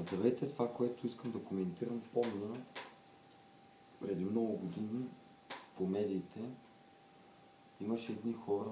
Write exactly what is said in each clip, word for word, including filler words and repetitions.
Здравейте, това, което искам да коментирам, помня преди много години по медиите имаше едни хора,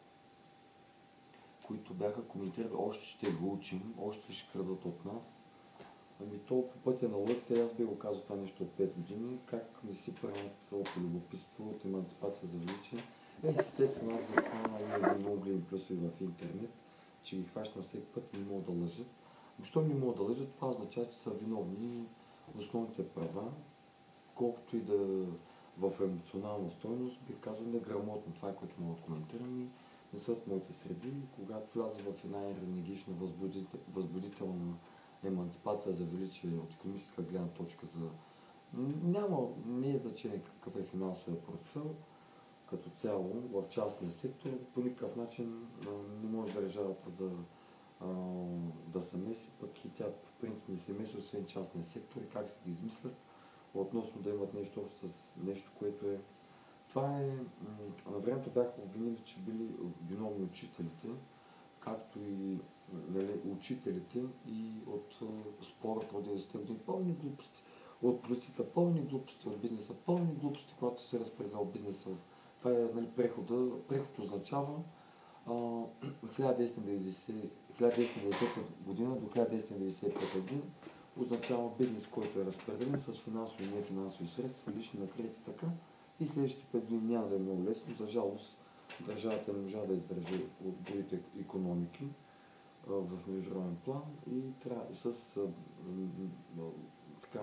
които бяха коментирали, още ще го учим, още ще крадат от нас. Ами то по пътя на лъките, аз би го казал това нещо от пет години, как не си правят от любопитство, от еманципация за величие. Е, естествено, аз за това имам много големи плюсове в интернет, че ги хващам всеки път и не могат да лъжат. Защо не могат да лъжат? Това означава, че са виновни основните права, колкото и да в емоционална стойност, бих казал неграмотно, това е което мога да коментирам и не са от моите среди. Когато вляза в една енергична, възбудителна еманципация за величие от икономическа гледна точка за... Няма, не е значение какъв е финансовия портфел, като цяло в частния сектор, по никакъв начин не може държавата да, да се меси, пък и тя по принцип не се меси, освен частния сектор и как се ги измислят, относно да имат нещо общо с нещо, което е... Това е... На времето бяха обвинили, че били виновни учителите, както и нали, учителите и от спората от деветдесетте години. Пълни глупости от политика, пълни глупости от бизнеса, пълни глупости, когато се разпределя бизнеса. Това е нали, прехода. Преход означава а, хиляда деветстотин и деветдесета година до хиляда деветстотин деветдесет и пета година означава бизнес, който е разпределен с финансови и нефинансови средства, лични на кредити така. И следващите пет години няма да е много лесно. За жалост, държавата не можа да издържи от другите икономики а, в международен план и, трябва, и с а, а, така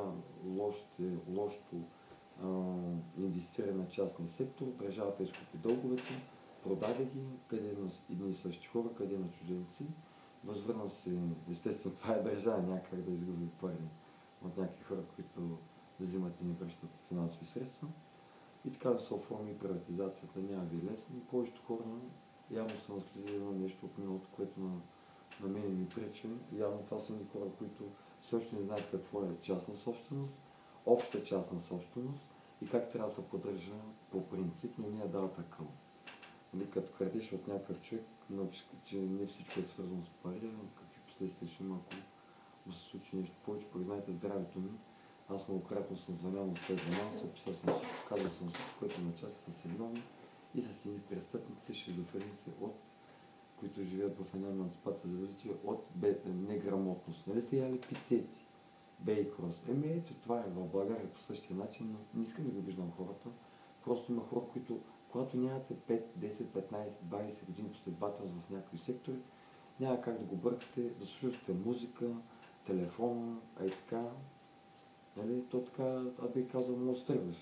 лошото инвестиране на частния сектор, държавата изкупи дълговете, продаде ги, къде на едни и същи хора, къде на чужденци. Възвърна се, естествено, това е държава, някак да изгуби пари от някакви хора, които да взимат и не връщат финансови средства. И така да се оформи приватизацията, няма ви лесно. Повечето хора явно са наследили едно нещо от миналото, което на, на мен ми пречи. Явно това са ни хора, които все още не знаят какво е частна собственост, обща частна собственост и как трябва да се поддържа по принцип, но не я дава такъв. Нали, като крадеш от някакъв човек, че не всичко е свързано с пари, какви последствия ще има, ако му се случи нещо повече. Пък знаете здравето ми, аз многократно съм звънял на сто и дванадесет, описал съм всичко, казал съм всичко, което на част са виновни и с едни престъпници, шизофреници, от които живеят в една еманципация за величие, от неграмотност. Нали сте яли пицети? Бей крос. Еми ето това е в България по същия начин, но не искам да ги обиждам хората. Просто има хора, които, когато нямате пет, десет, петнадесет, двадесет години последователност в някои сектори, няма как да го бъркате, да слушате музика, телефона, а и така. Нали, то така, аз бих казал, много стъргваш.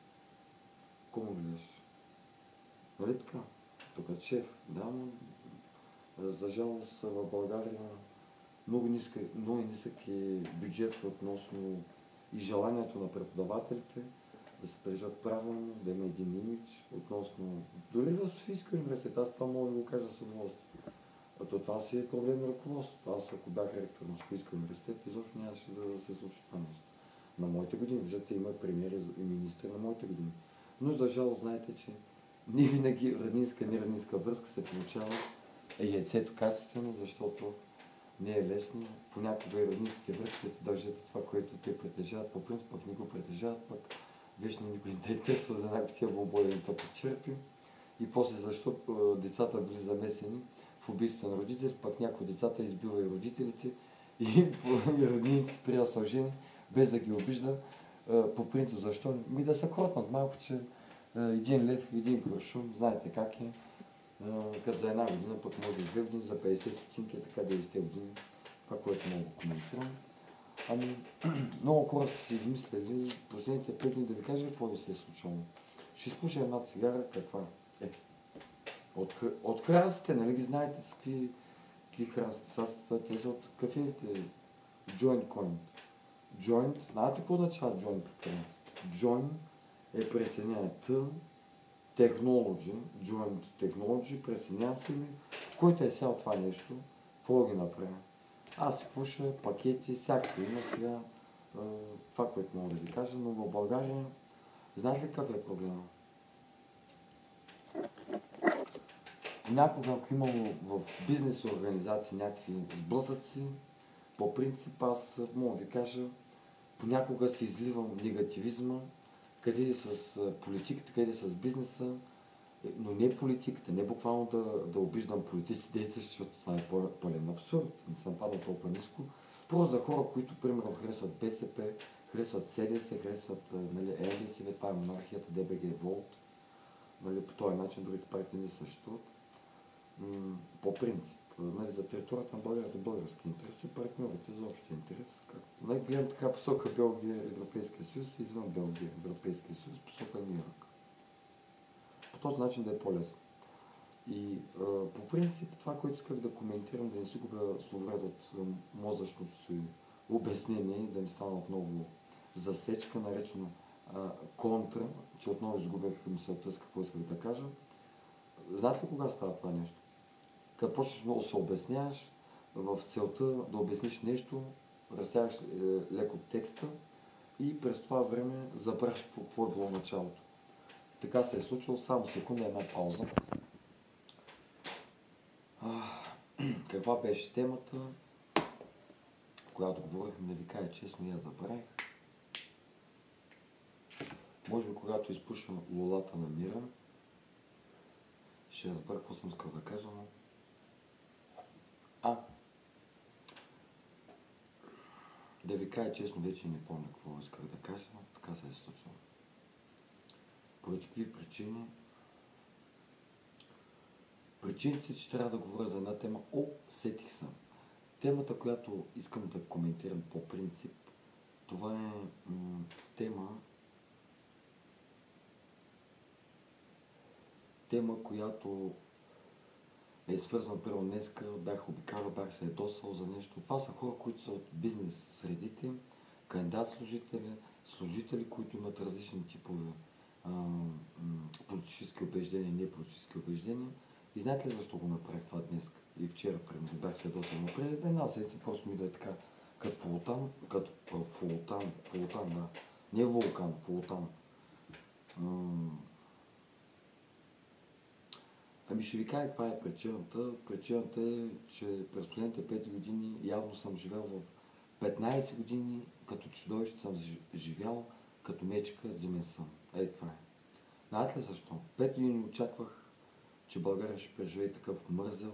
Кому гледаш? Нали така? Тук е шеф. Да, но за жалост в България много нисък, много нисък е бюджет относно и желанието на преподавателите да се държат правилно, да има един имидж относно... Дори в Софийския университет, аз това мога да го кажа с удоволствие. А то това си е проблем на ръководството. Аз ако бях ректор на Софийския университет, изобщо нямаше да се случи това нещо. На моите години, виждате, има премиери и министри на моите години. Но за жалост знаете, че не винаги роднинска, нераднинска връзка се получава и яйцето качествено, защото не е лесно. Понякога и роднинските връзки ти дължат това, което те притежават, по принцип пък не го притежават, пък вечно никой не те търсва за някакви тия боболи да те подчерпи. И после защо децата били замесени в убийство на родители, пък някои децата избива и родителите и роднините си приятел са жени, без да ги обижда. По принцип защо? Ми да се кротнат малко, че един лев, един куршум, знаете как е. Като за една година, пък може и две години, за петдесет стотинки, така деветдесет години, това, което мога да коментирам. Ами, много хора са си измислили последните пет дни да ви кажа какво ви се е случило. Ще изпуша една цигара, каква е. От, от храстите, нали ги знаете с какви, какви храсти са, те са от кафеите. Joint coin. Joint, знаете какво означава joint по принцип? Joint е пресеняне. Т, technology, joint technology, пресенявам се ми, който е сял това нещо, какво да ги направя? Аз си пуша пакети, всякакви има сега, е, това, което мога да ви кажа, но в България, знаете ли какъв е проблема? Някога, ако имало в бизнес организации някакви сблъсъци, по принцип аз мога да ви кажа, понякога се изливам негативизма, къде е с политиката, къде е с бизнеса, но не политиката, не буквално да, да обиждам политици, действащи, защото това е пълен абсурд, не съм падал толкова ниско. Просто за хора, които примерно харесват БСП, харесват СДС, харесват нали, Н Д С В, това е монархията, Д Б Г, Волт. Нали, по този начин другите партии не съществуват. По принцип, нали, за територията на България за български интерес и партньорите за общия интерес. Нали, гледам така посока Белгия, Европейския съюз, извън Белгия, Европейския съюз, посока Нирак. По този начин да е по-лесно. И а, по принцип това, което исках да коментирам, да не си губя словред от мозъчното си обяснение, да не стана отново засечка, наречено а, контра, че отново изгубях мисълта с какво исках да кажа. Знаете ли кога става това нещо? Като почнеш много се обясняваш, в целта да обясниш нещо, разсяваш е, леко текста и през това време забравяш какво, какво е било началото. Така се е случило, само секунда, една пауза. А, каква беше темата, която говорихме, да ви кажа честно, я забравих. Може би когато изпушвам лулата на мира, ще разбера какво съм искал да кажа, но... А, да ви кажа честно, вече не помня какво исках да кажа, но така се е случило. Поради какви причини? Причините, че трябва да говоря за една тема, о, сетих съм. Темата, която искам да коментирам по принцип, това е м- тема, тема, която е свързана, първо днеска, бях обикалял, бях се ядосал за нещо. Това са хора, които са от бизнес средите, кандидат служители, служители, които имат различни типове а, м- политически убеждения, не политически убеждения. И знаете ли защо го направих това днес? И вчера, примерно, бях се ядосал. Но преди една седмица просто ми да е така, като вулкан, като вулкан, вулкан, да. Не вулкан, вулкан. М- Ами ще ви кажа каква е причината. Причината е, че през последните пет години явно съм живял в петнайсет години, като чудовище съм живял, като мечка зимен сън. Ей, това е. Знаете ли защо? Пет години очаквах, че България ще преживее такъв мързел.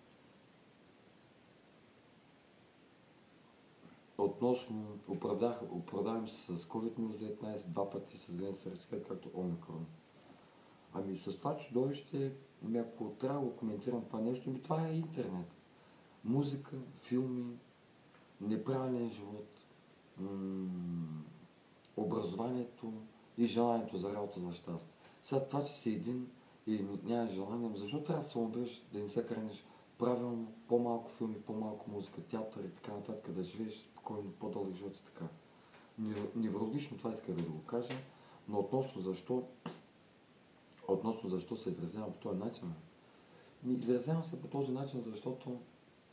Относно оправдавам се с ковид деветнайсет, два пъти с зелен сертификат, както Омикрон. Ами с това чудовище, ако трябва да го коментирам това нещо, ами това е интернет. Музика, филми, неправилен живот, м- образованието и желанието за работа за щастие. Сега това, че си един и нямаш желание, защо трябва да се умреш, да не се храниш правилно, по-малко филми, по-малко музика, театър и така нататък, да живееш спокойно, по-дълъг живот и така. Неврологично това иска да го кажа, но относно защо Относно защо се изразявам по този начин? Изразявам се по този начин, защото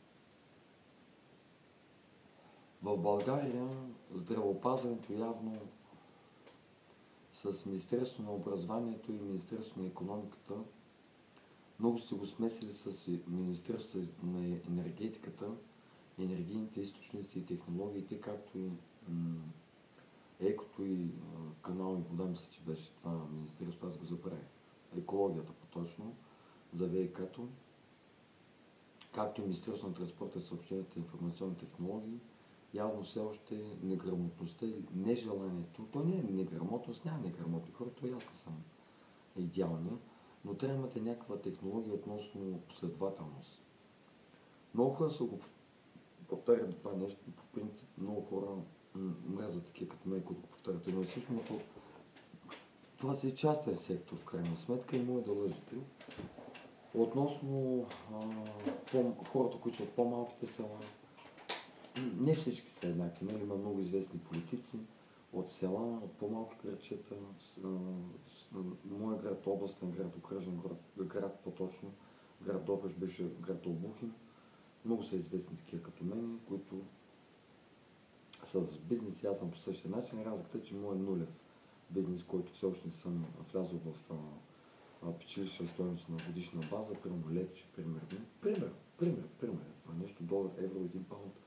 в България здравеопазването явно с Министерството на образованието и Министерството на икономиката много сте го смесили с Министерството на енергетиката, енергийните източници и технологиите, както и м- екото и канални вода, мисля, че беше това министерство, аз го забравих. Екологията по-точно, за ВИК-то, както и Министерство на транспорта и съобщенията и информационни технологии, явно все още неграмотността и нежеланието, то не е неграмотност, няма неграмотни хора, то и аз съм идеалния, но трябва да имате някаква технология относно последователност. Много хора са го повтарят това нещо, по принцип много хора мразят такива като мен, които го повтарят едно и също, но това си е частен сектор в крайна сметка и може да лъжите. Относно а, хората, които са от по-малките села, не всички са еднакви. Нали? Има много известни политици от села, от по-малки градчета. Моя град, областен град, окръжен град, град по-точно, град Добрич беше град Добухин. Много са известни такива като мен, които са с бизнес и аз съм по същия начин. Разликата е, че моят нулев бизнес, който все още не съм влязъл в а, печелища стойност на годишна база, примерно левче, примерно. Пример, пример, пример. Това нещо долар, евро, един паунд.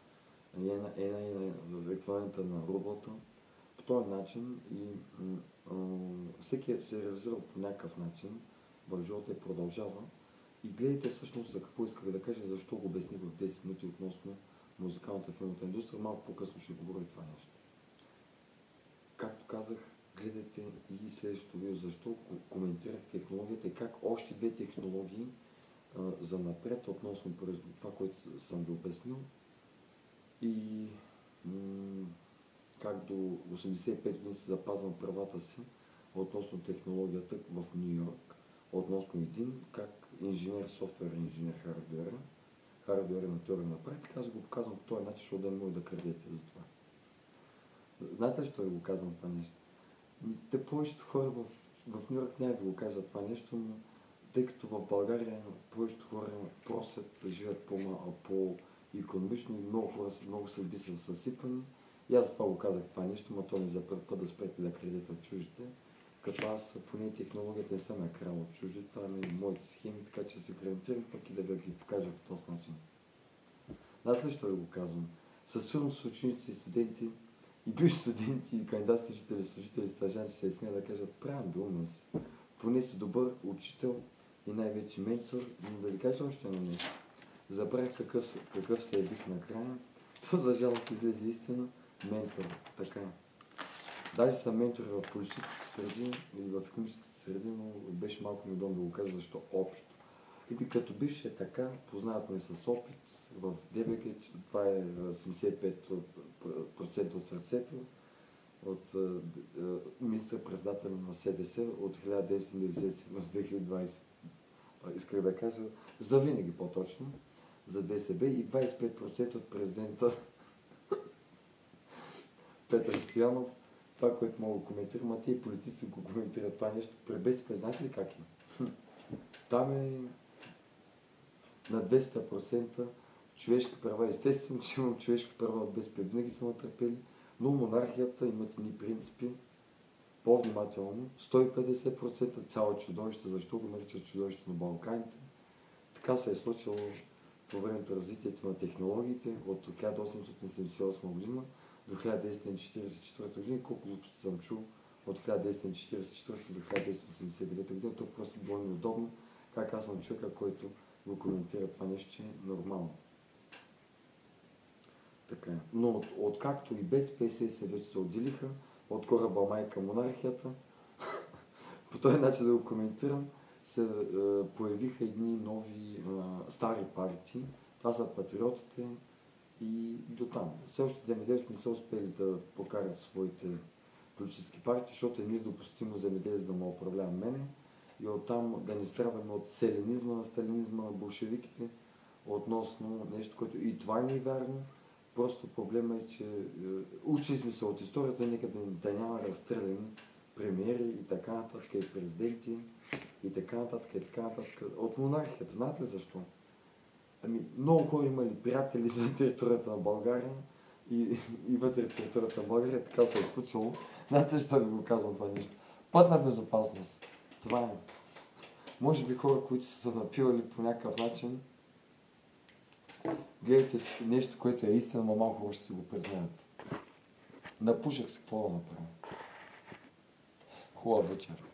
Ена, ена, ена, еквивалента на рублата. По този начин и всеки се е реализирал по някакъв начин в живота и продължава. И гледайте всъщност за какво исках да кажа, защо го обясних в десет минути относно музикалната филмната индустрия. Малко по-късно ще говоря това нещо. Както казах, гледайте и следващото видео, защо коментирах технологията и как още две технологии а, за напред относно това, което съм ви обяснил. И м- как до осемдесет и пет години се запазвам правата си относно технологията в Нью Йорк, относно един, как инженер, софтуер инженер, хардуера, хардуера на теория на практика, аз го показвам по този начин, защото да не може да крадете за това. Знаете ли, що ви го казвам това нещо? Те повечето хора в, в Нью Йорк няма да го кажат това нещо, но тъй като в България повечето хора просят да живеят по-икономично и много хора, много съдби са съсипани. И аз за това го казах това нещо, но то не за първ път да спрете да крадете от чуждите. Като аз поне технологията не съм я крал от чужди, това ми е моите схеми, така че се гарантирам пък и да ви ги покажа по този начин. Знаете ли, що ви го казвам? Със сигурност с ученици и студенти, и бивши студенти, и кандидат служители, служители, стажанти ще се смеят да кажат, правилно дума си. Поне си добър учител и най-вече ментор, но да ви кажа още едно нещо. Забравих какъв, какъв се явих накрая, то за жалост излезе истина, ментор, така. Даже съм ментор в политическите среди или в икономическите среди, но беше малко неудобно да го кажа, защо общо. И би като бивши е така, познават ме с опит в Добрич, това е седемдесет и пет процента от сърцето, от министър-председателя на СДС от хиляда деветстотин деветдесет и седма до две хиляди и двадесета. Исках да кажа, за винаги по-точно, за ДСБ и двадесет и пет процента от президента Петър Стоянов. Това, което мога да коментирам, а те политици го коментират това нещо. При БСП знаете ли как е? Там е на двеста процента човешки права. Естествено, че имам човешки права от БСП. Винаги са натърпели, но монархията имат едни принципи по-внимателно. сто и петдесет процента цяло чудовище. Защо го наричат чудовище на Балканите? Така се е случило по времето развитието на технологиите от хиляда осемстотин седемдесет и осма година до хиляда деветстотин четиридесет и четвърта година, колко глупости съм чул от хиляда деветстотин четиридесет и четвърта до хиляда деветстотин осемдесет и девета година, то просто било неудобно, как аз съм човека, който го коментира това нещо, че е нормално. Така. Но от, откакто и БСП се вече се отделиха от кораба майка монархията, по този начин да го коментирам, се е, появиха едни нови е, стари партии. Това са патриотите и до там. Все още земеделците не са успели да покарат своите политически партии, защото е недопустимо земеделец да му управлява мене и оттам да не страдаме от селенизма на сталинизма на болшевиките относно нещо, което и това не е вярно. Просто проблема е, че е, учили сме се от историята, нека да, да няма разстреляни премиери и така нататък, и президенти, и така нататък, и така нататък. От монархията. Знаете ли защо? Ами, много хора имали приятели за територията на България и, и вътре в територията на България, така се е случило. Знаете ли, защо ви го казвам това нещо? Пътна безопасност. Това е. Може би хора, които са се напивали по някакъв начин, гледайте си нещо, което е истина, но малко хора ще си го признаят. Напушах си, какво да направя. Хубав вечер.